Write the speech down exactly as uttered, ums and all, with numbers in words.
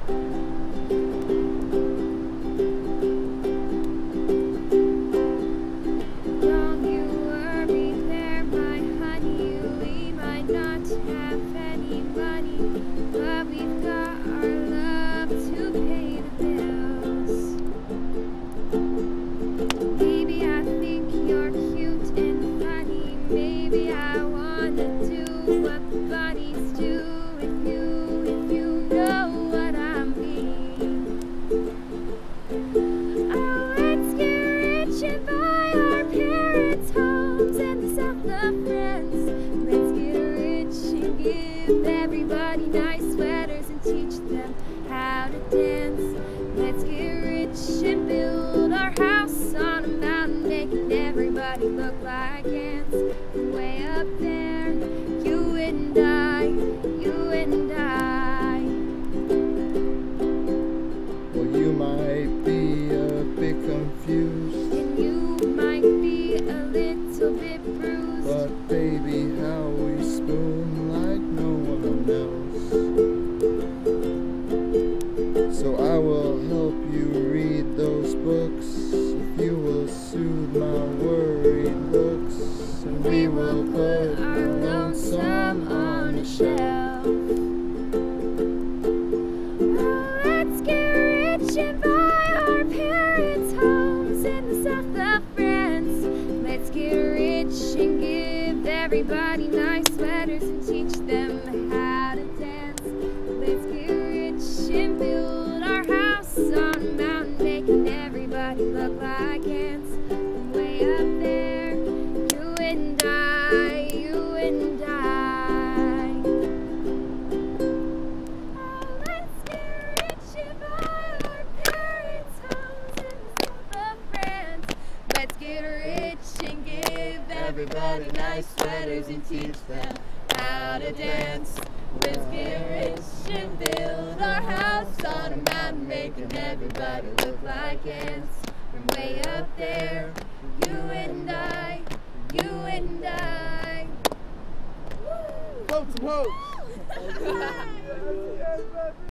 Don't you worry there, my honey. We might not have any money, but we've got our love to pay the bills. Maybe I think you're cute and funny. Maybe I wanna do what the bunnies do. If you, if you know what I mean. Oh, let's get rich and buy our parents' homes and the south of France. Let's get rich and give everybody nice sweaters and teach them how to dance. Let's get rich and build our house on a mountain, making everybody look like ants. And way up there, you and I, you and I. Well, you might be a bit confused, And you might be a little bit bruised, but baby, how we spoon like no one else. So I will help you read those books if you will soothe my worried looks, and we will put our our lonesome on a shelf. Oh, let's get rich and buy our parents' homes in the south of France. Let's get rich and give everybody nice sweaters and teach them how to dance. Let's get rich and build our house on a mountain, making everybody look like ants. And way up there, you and I, you and I. Oh, let's get rich and buy our parents' homes in the south of France. Let's get rich and give everybody nice sweaters and teach them how to dance. Let's get rich and build our house on a mountain, making everybody look like ants. From way up there, you and I, you and I. Woo! Votes, votes!